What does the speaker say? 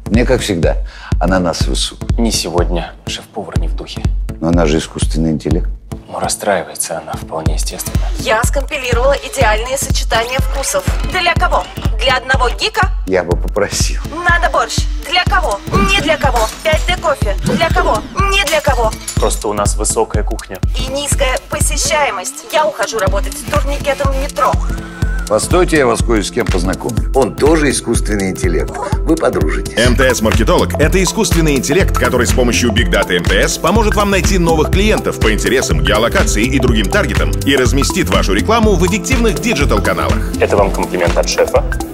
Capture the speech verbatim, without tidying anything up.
Мне, как всегда, ананасы в суп. Не сегодня. Шеф-повар не в духе. Но она же искусственный интеллект. Но расстраивается она вполне естественно. Я скомпилировала идеальные сочетания вкусов. Для кого? Для одного гика? Я бы попросил. Надо борщ. Для кого? Не для кого. пять дэ кофе. Для кого? Не для кого. Просто у нас высокая кухня. И низкая посещаемость. Я ухожу работать с турникетом в метро. Постойте, я вас кое с кем познакомлю. Он тоже искусственный интеллект. Вы подружитесь. эм тэ эс-маркетолог – это искусственный интеллект, который с помощью Big Data эм тэ эс поможет вам найти новых клиентов по интересам, геолокации и другим таргетам и разместит вашу рекламу в эффективных диджитал-каналах. Это вам комплимент от шефа?